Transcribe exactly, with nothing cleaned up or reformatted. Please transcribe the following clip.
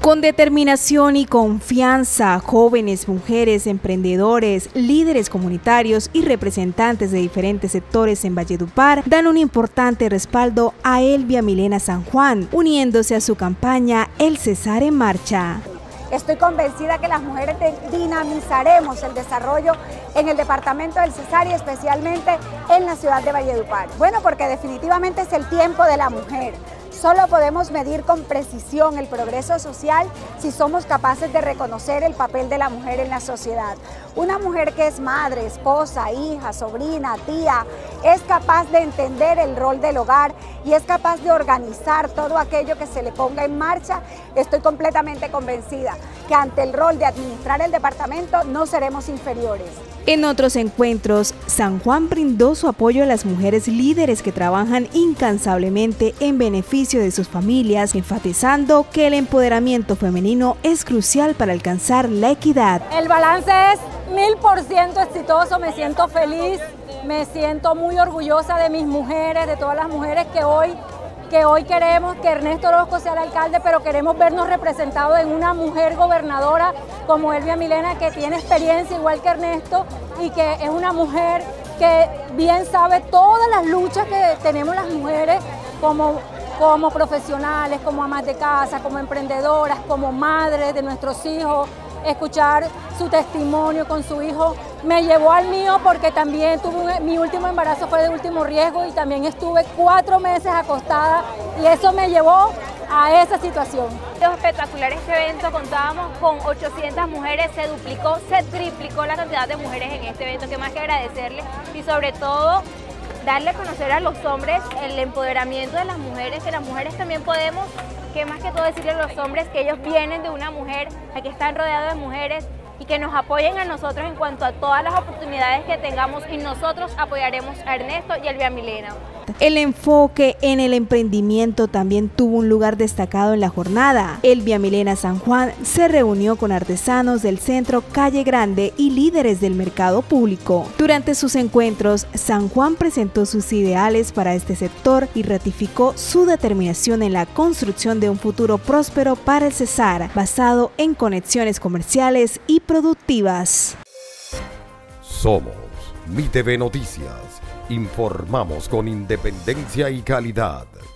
Con determinación y confianza, jóvenes, mujeres, emprendedores, líderes comunitarios y representantes de diferentes sectores en Valledupar dan un importante respaldo a Elvia Milena San Juan, uniéndose a su campaña El Cesar en Marcha. Estoy convencida que las mujeres dinamizaremos el desarrollo en el departamento del Cesar y especialmente en la ciudad de Valledupar. Bueno, porque definitivamente es el tiempo de la mujer. Solo podemos medir con precisión el progreso social si somos capaces de reconocer el papel de la mujer en la sociedad. Una mujer que es madre, esposa, hija, sobrina, tía, es capaz de entender el rol del hogar y es capaz de organizar todo aquello que se le ponga en marcha. Estoy completamente convencida que ante el rol de administrar el departamento no seremos inferiores. En otros encuentros, San Juan brindó su apoyo a las mujeres líderes que trabajan incansablemente en beneficio de sus familias, enfatizando que el empoderamiento femenino es crucial para alcanzar la equidad. El balance es mil por ciento exitoso, me siento feliz, me siento muy orgullosa de mis mujeres, de todas las mujeres que hoy, que hoy queremos que Ernesto Orozco sea el alcalde, pero queremos vernos representados en una mujer gobernadora como Elvia Milena, que tiene experiencia igual que Ernesto y que es una mujer que bien sabe todas las luchas que tenemos las mujeres como, como profesionales, como amas de casa, como emprendedoras, como madres de nuestros hijos. Escuchar su testimonio con su hijo me llevó al mío porque también tuve un, mi último embarazo fue de último riesgo y también estuve cuatro meses acostada y eso me llevó a esa situación. Es espectacular este evento, contábamos con ochocientas mujeres, se duplicó, se triplicó la cantidad de mujeres en este evento, que más que agradecerles y sobre todo darle a conocer a los hombres el empoderamiento de las mujeres, que las mujeres también podemos, que más que todo decirle a los hombres que ellos vienen de una mujer, que están rodeados de mujeres y que nos apoyen a nosotros en cuanto a todas las oportunidades que tengamos y nosotros apoyaremos a Ernesto y a Elvia Milena. El enfoque en el emprendimiento también tuvo un lugar destacado en la jornada. Elvia Milena San Juan se reunió con artesanos del centro Calle Grande y líderes del mercado público. Durante sus encuentros, San Juan presentó sus ideales para este sector y ratificó su determinación en la construcción de un futuro próspero para el Cesar, basado en conexiones comerciales y productivas. Somos Mi T V Noticias. Informamos con independencia y calidad.